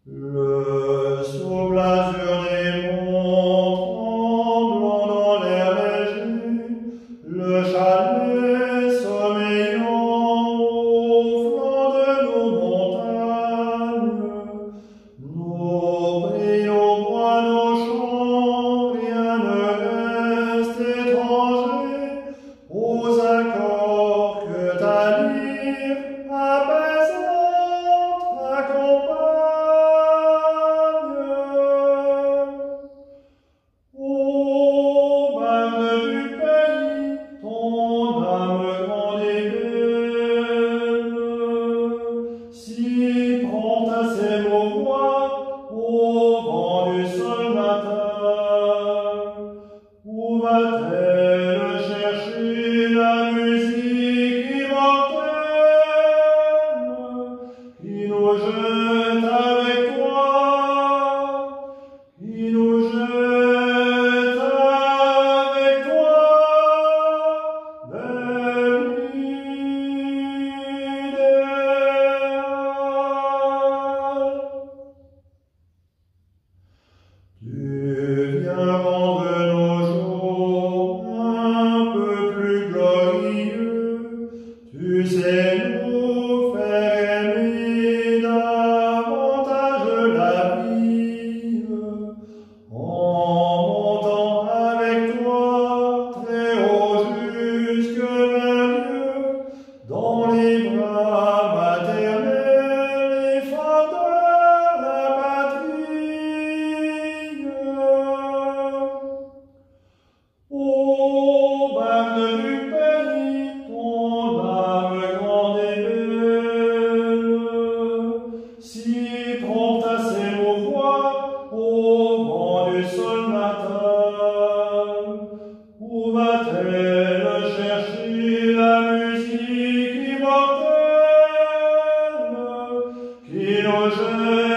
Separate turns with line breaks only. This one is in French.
Le souffle azur des monts tremblant dans l'air léger, le chalet sommeillant au flanc de nos montagnes, nos prix, nos bois, nos champs, rien ne reste étranger aux accords que ta lyre apaisante accompagne. Ô barde du pays, ton âme grande et belle, si prompte à s'émouvoir au vent du sol matin, où va-t-elle chercher la musique immortelle qui nous jette avec toi, qui nous jette avec toi vers l'idéal. Tu viens rendre nos jours un peu plus glorieux, tu sais nous faire aimer davantage la vie, en montant avec toi très haut jusque vers Dieu, dans les bras maternels et forts de la patrie. Ô barde du pays, ton âme grande et belle, si prompte à s'émouvoir au vent du sol matin, où va-t-elle chercher la musique immortelle qui nous jette